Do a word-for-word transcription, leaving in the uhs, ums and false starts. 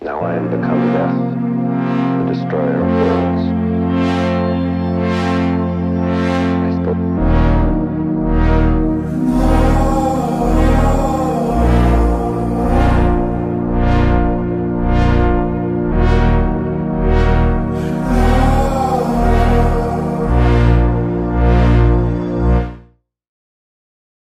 Now I am become death, the destroyer of worlds.